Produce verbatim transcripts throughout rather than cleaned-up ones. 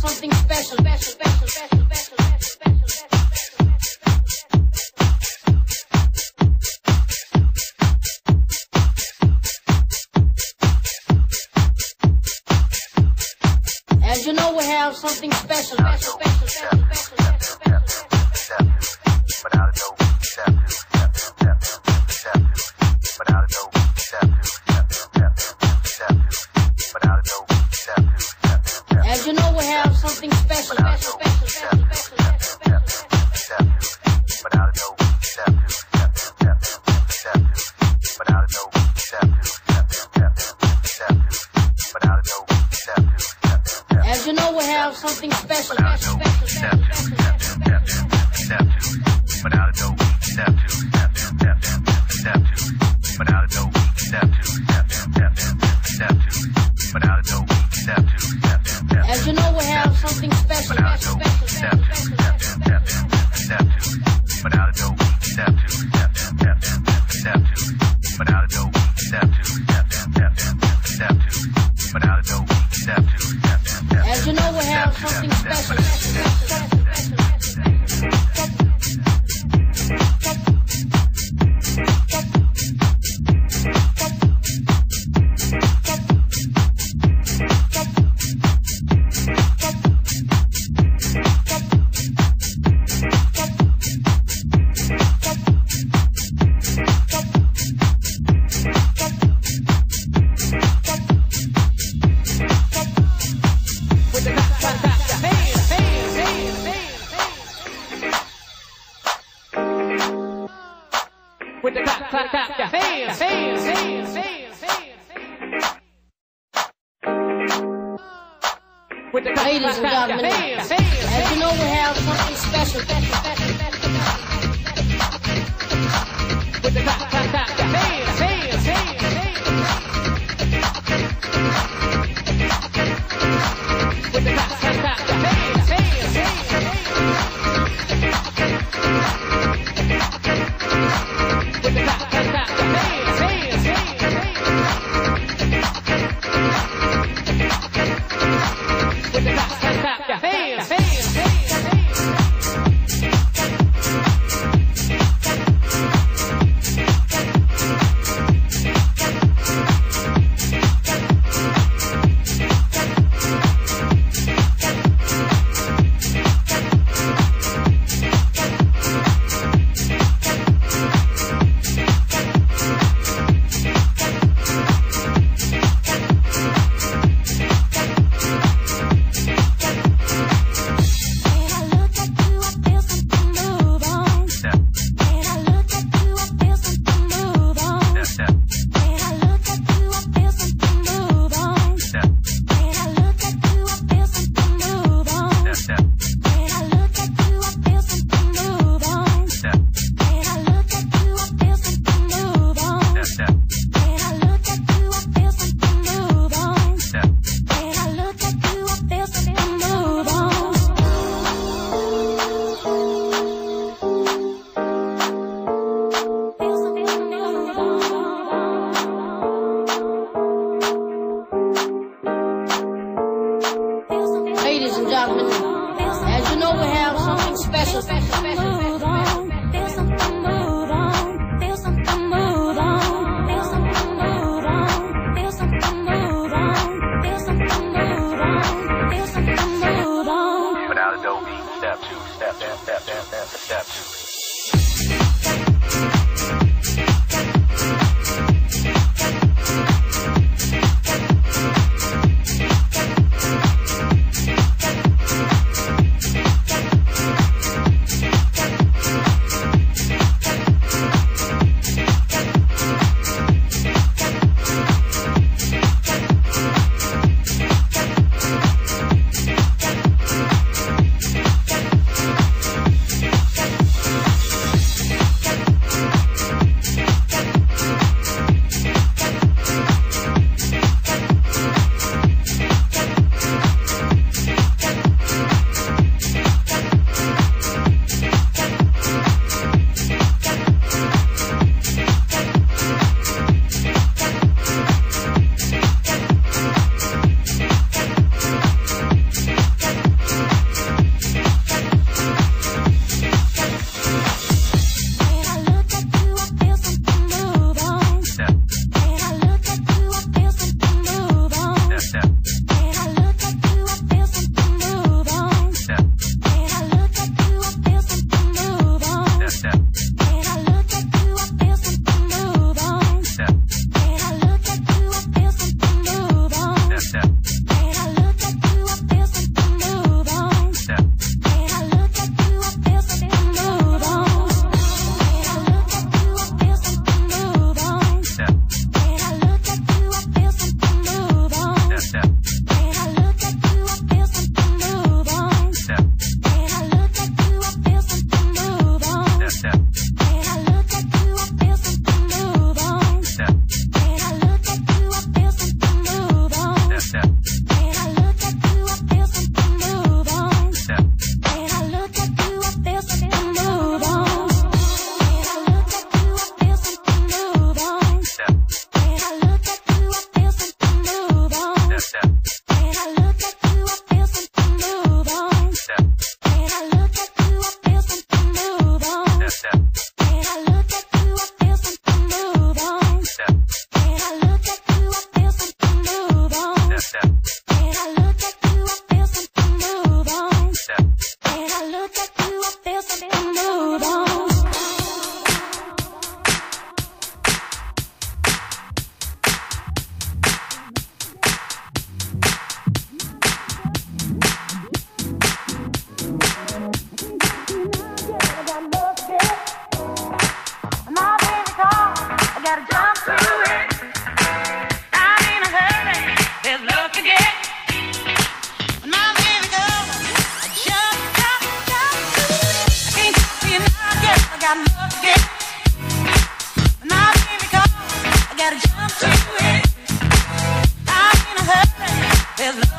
something special, special, special, special, special, special, special, special. As you know, we have something special, special, special, special, special, special, special. But I don't know. As you know, we have something special, special, special, special, special, special, special. But I don't know. But I don't know. But I don't know. As you know, we have something special, special, special, special, special, special. But I don't know. But I don't know. But I don't know. As you know, we have something special, special, special, special, special, special. But I don't know. But I don't know. But I don't know. As you know, we have something special, special, special, special, special. Ladies and gentlemen, as you know, we have something special, special, special, special, with the clap, clap, clap, hey, hey, hey, with the clap, clap, clap, hey, hey, hey, with the clap, clap, clap, hey, hey, hey. With the clap, clap, clap, yeah, hey, hey, hey, ladies and gentlemen, as you know, we have something special, special, special, special, special. Feel something move on, feel something move on, feel something move on, feel something move on, feel something move on, feel something move on. Without Adobe, step two, step, step, step, step, step, step two.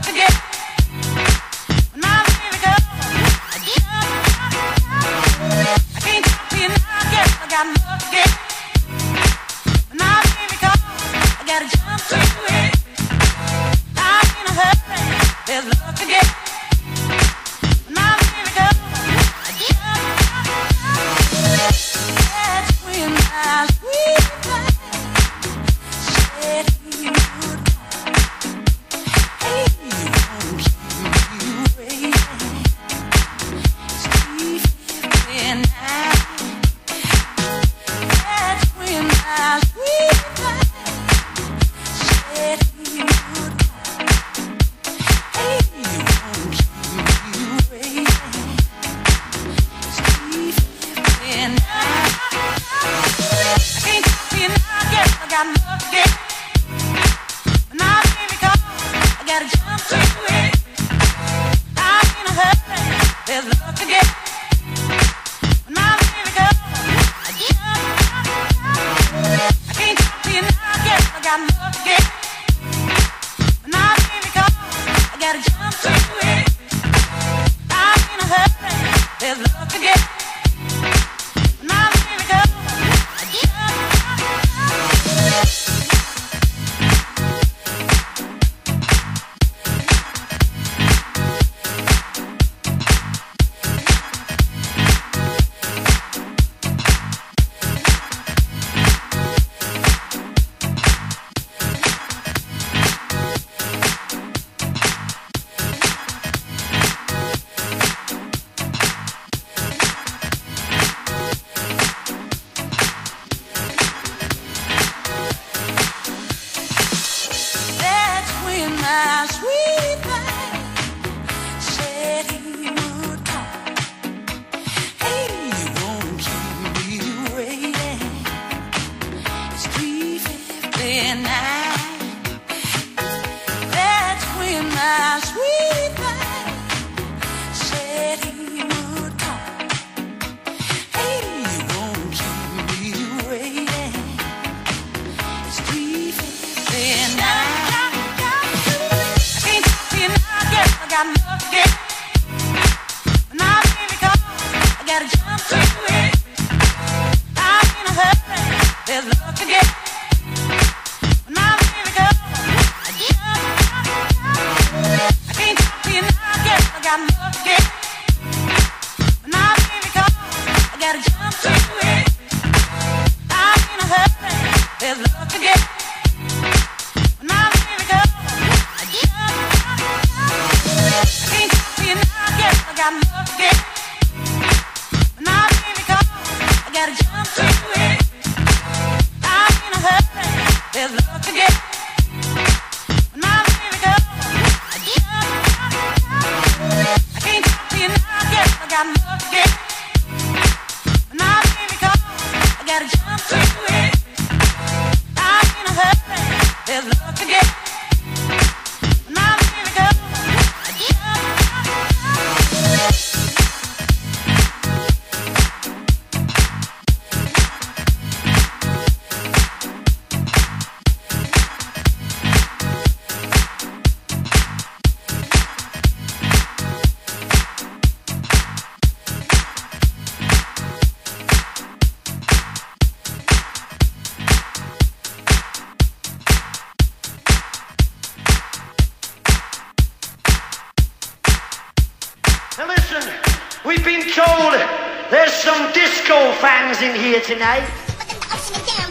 We've been told there's some disco fans in here tonight.